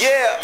Yeah.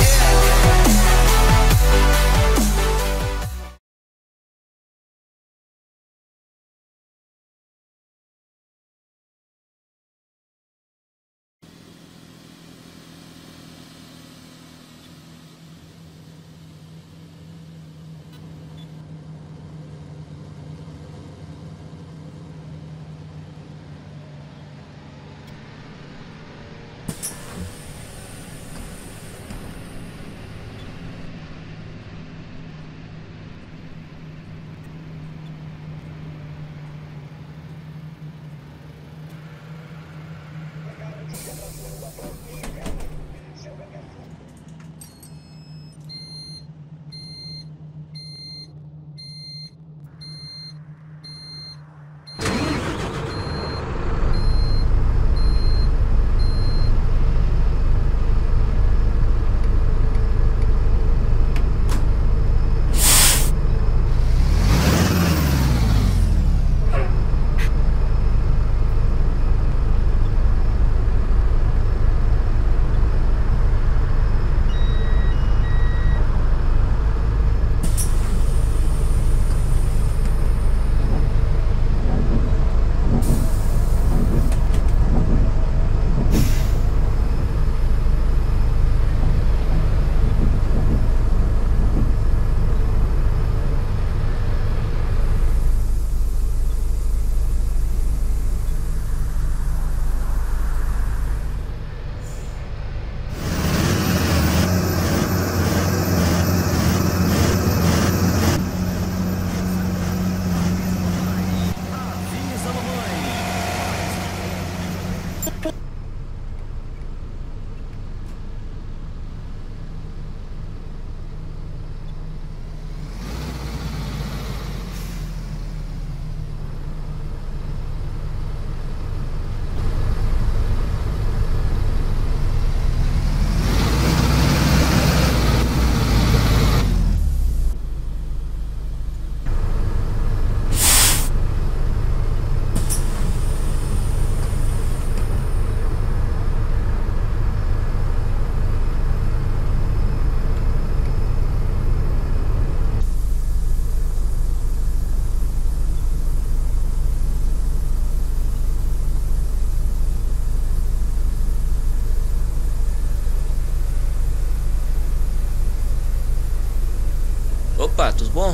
Opa, tudo bom?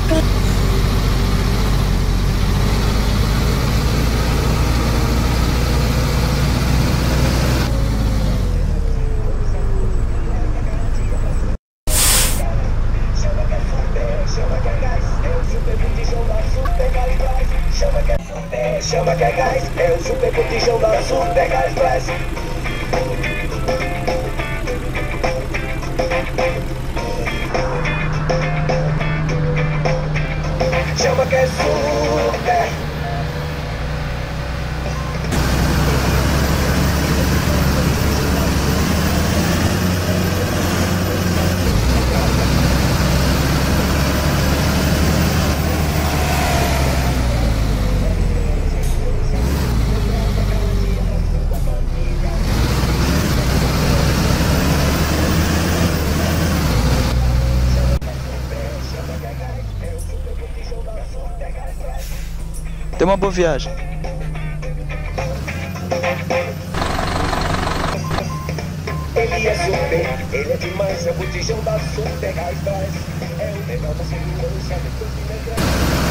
Chama que é gás, é o super botijão da Super Gás Press. Chama que é super. Tenha uma boa viagem. Ele é super, ele é demais, é o botijão da Super Gás Press. É o melhor da segurança depois de negar.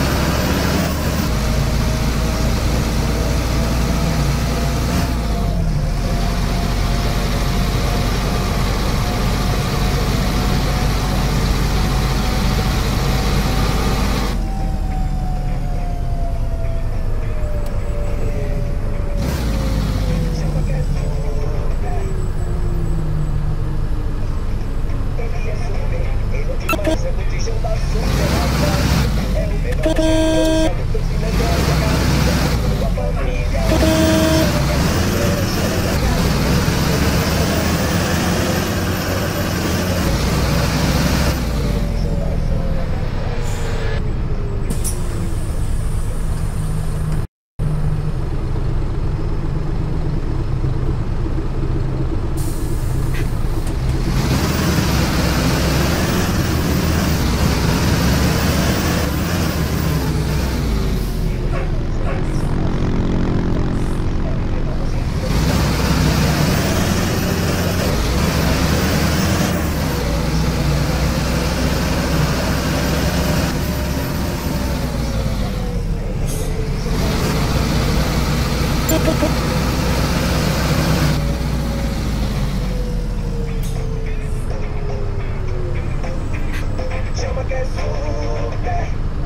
Chama que é super.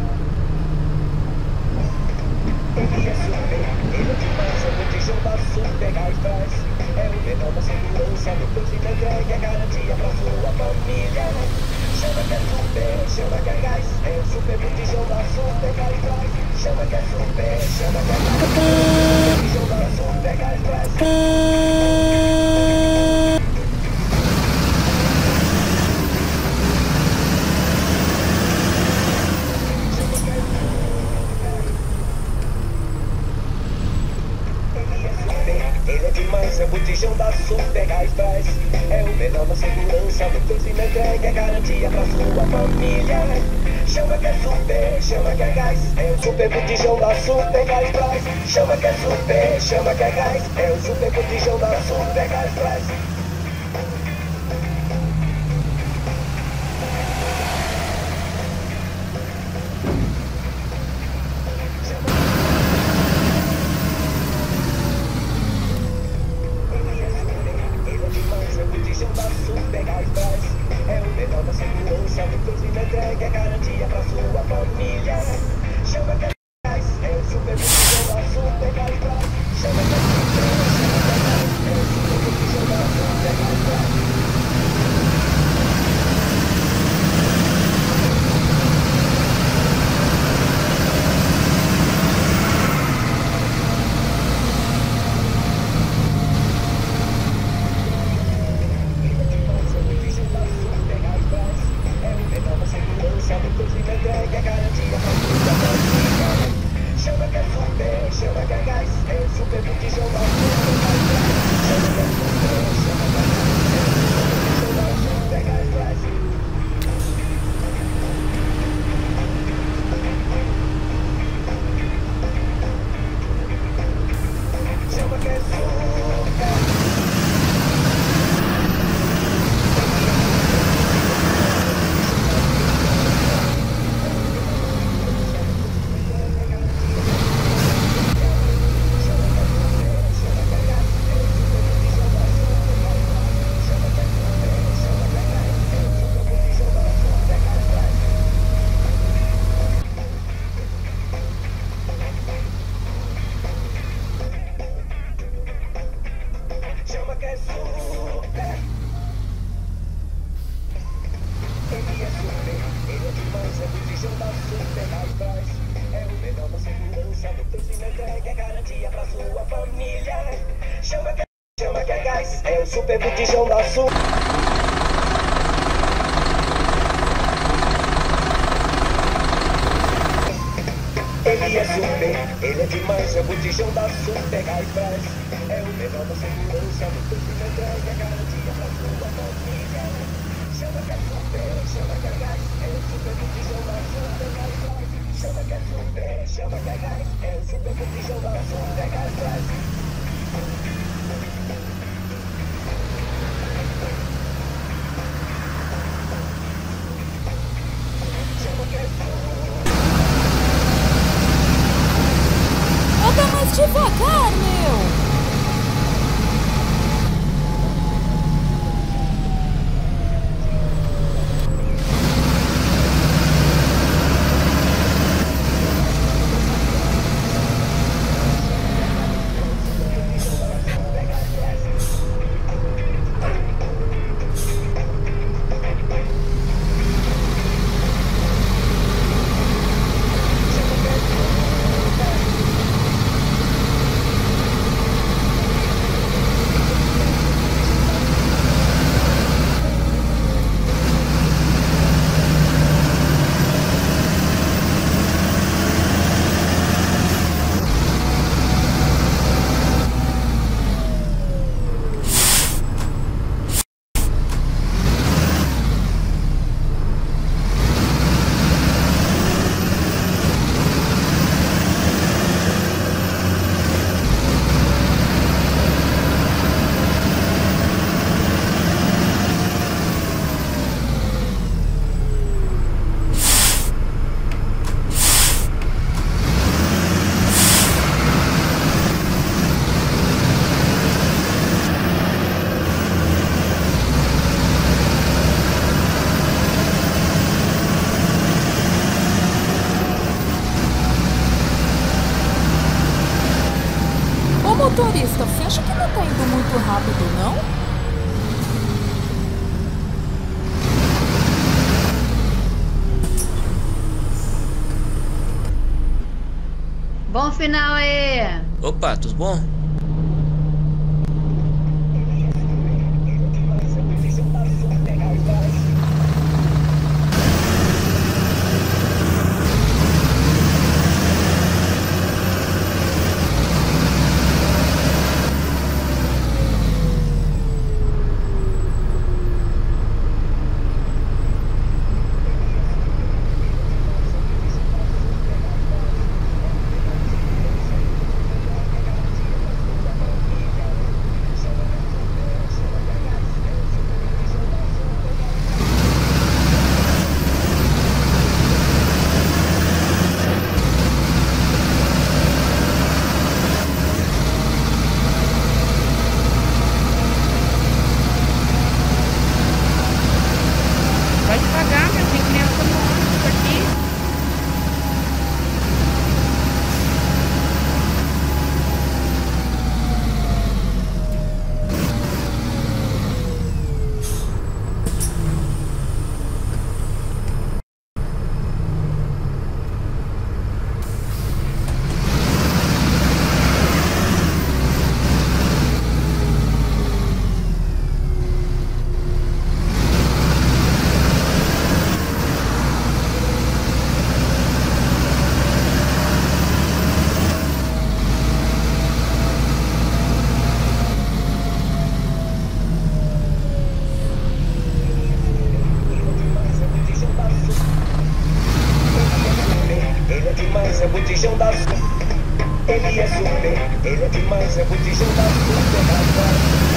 Ele é super, ele é demais, é o botijão da Super Gás Press. É o melhor da segurança, depois de entrega, é garantia pra sua família. Chama que é super, chama que é gás, é o super botijão da Super Gás Press. Chama que é super, chama que é gás, botijão da Super Gás Press. Ele é demais, é o botijão da Super Gás Press. É o melhor da segurança, depois de entrega, é garantia pra sua família. Chama que é super, chama que é gás, é o super botijão da Super Gás Press. Chama que é super, chama que é gás, é o super botijão da Super Gás Press. É o melhor da segurança, depois de entrega, é garantia pra sua família. Chama que é gás, é o super botijão da Super Gás Press. Chama que é super, chama que é gás, é o super botijão da Super Gás Press. Depois de entrega, é garantia pra sua família. o super botijão da Sul. Ele é super, ele é demais, é o botijão da Super Gás. É o menor da segurança do teu filho entrega, garantia pra sua família. Chama que é super, chama que é gás, é o super botijão da Super Gás. Chama que é super, chama que é gás, é o super botijão da Super Gás. Anda mais devagar, meu! Motorista, você acha que não tá indo muito rápido, não? Bom final aí! Opa, tudo bom? Vai devagar, meu, tem criança no ônibus aqui. Ele é demais, é o botijão da Super. Ele é super, ele é demais, é o botijão da Super Gás.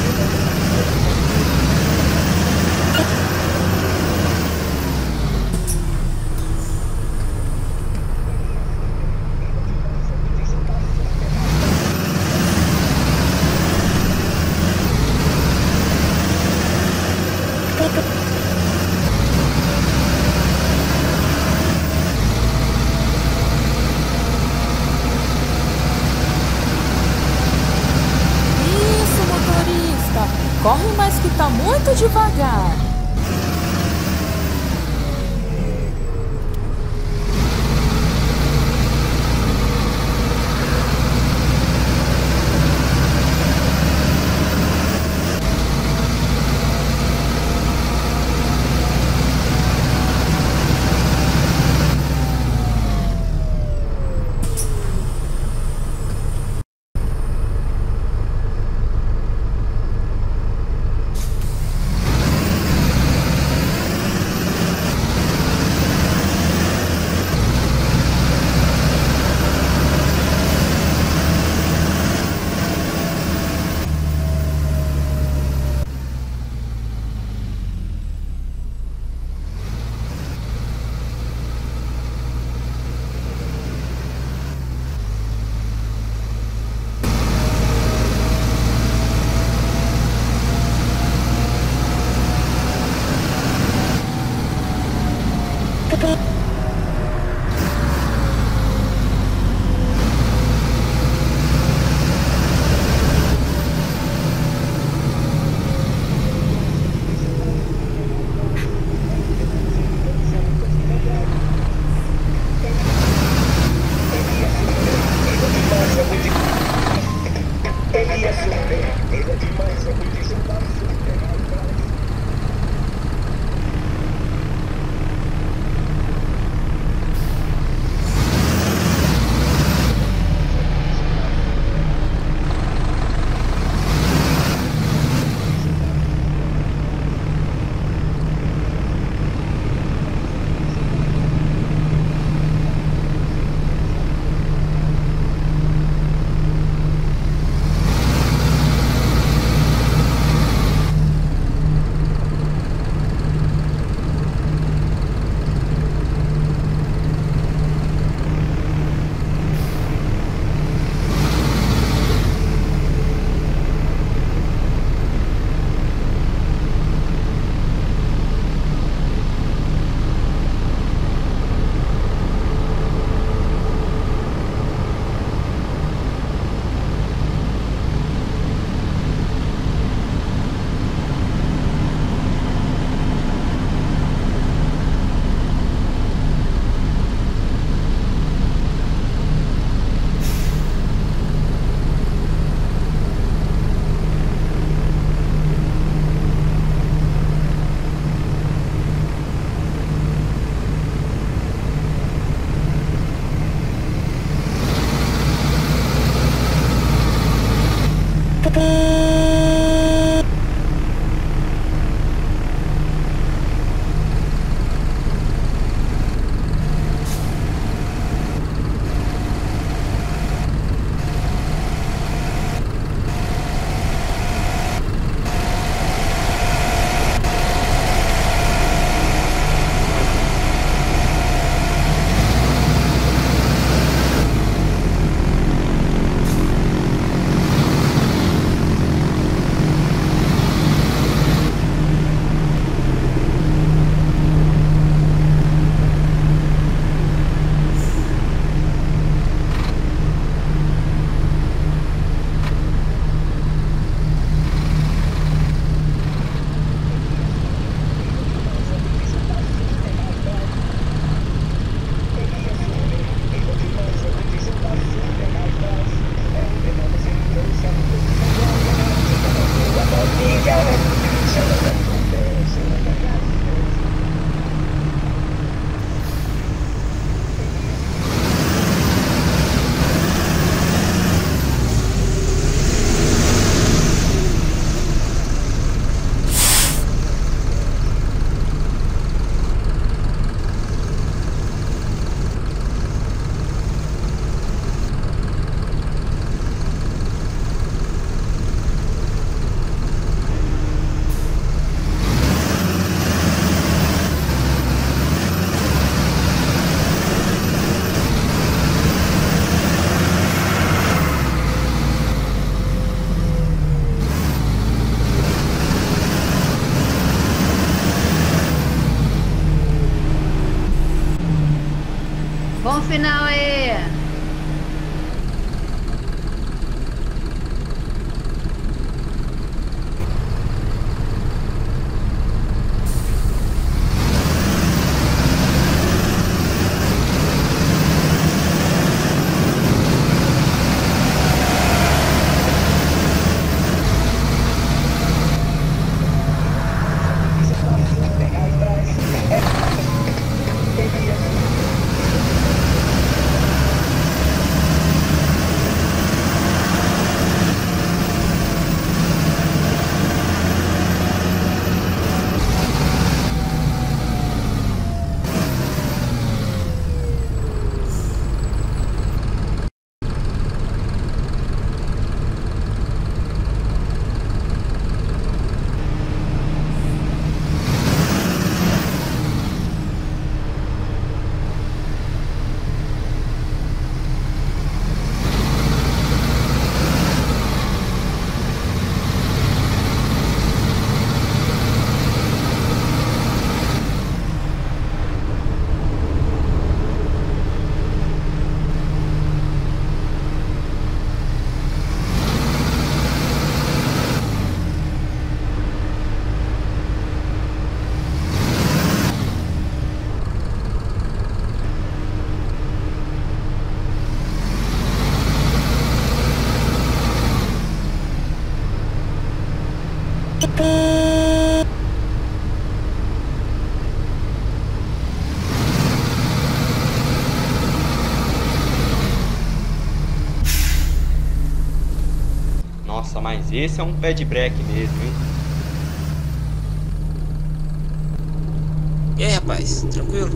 Isso, motorista! Corre mais que tá muito devagar! Bom final aí! mas esse é um pé de breque mesmo, hein? E aí, rapaz, tranquilo?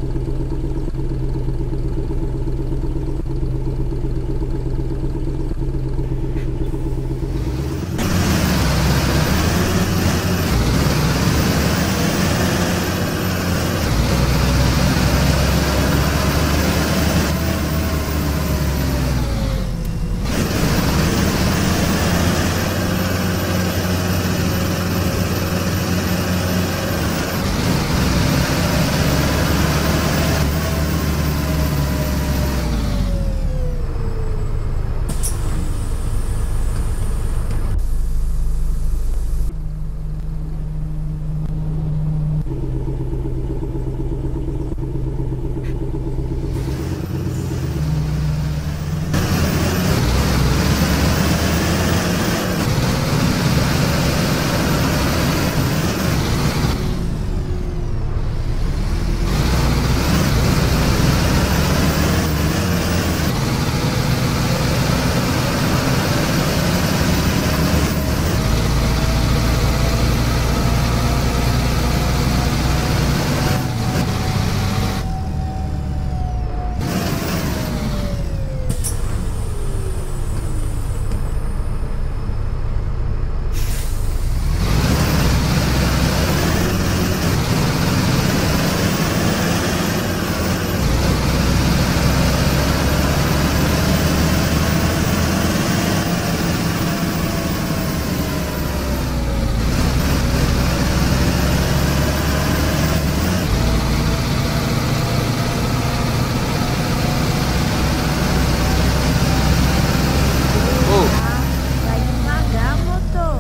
Vai devagar, motor.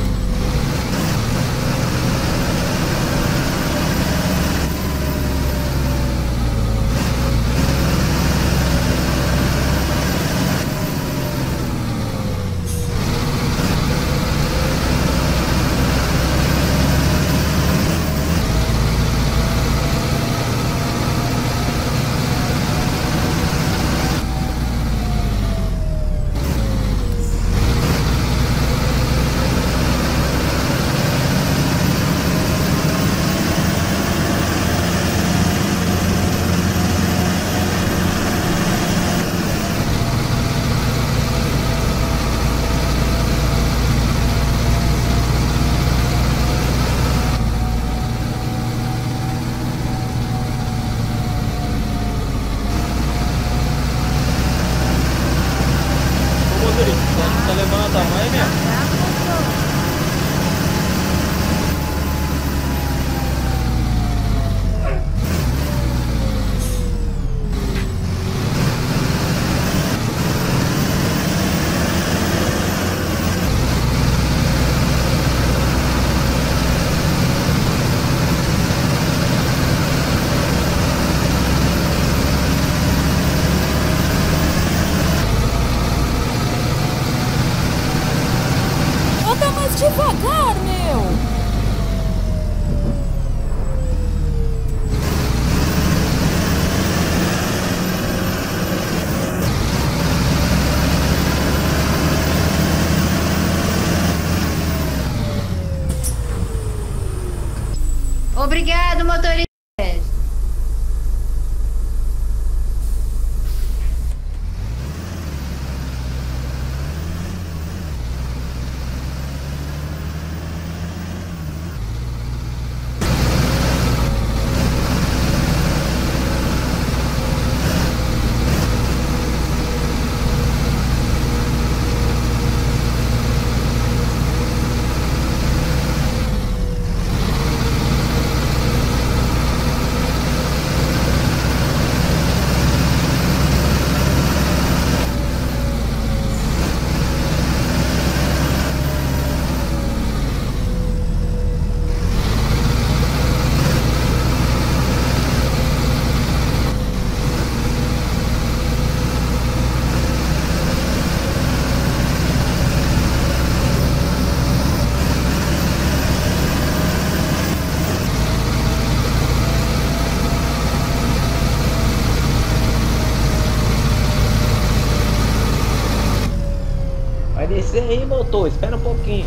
Ô, motorista, tá levando a tamanho mesmo? Devagar, motor. aí, motor, espera um pouquinho.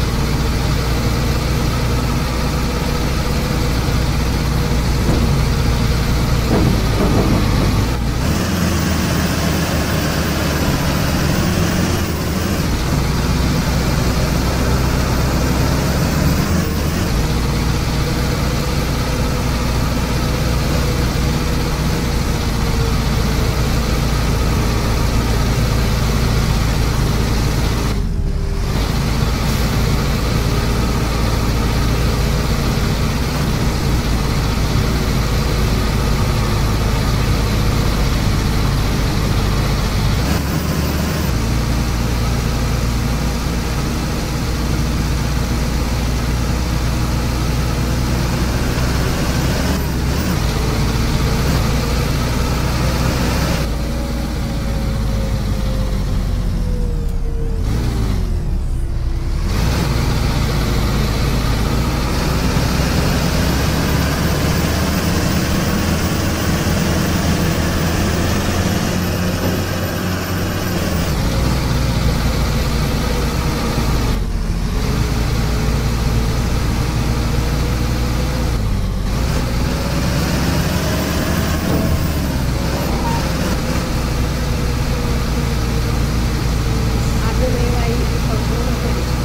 Abre o meio aí, por favor, motorista.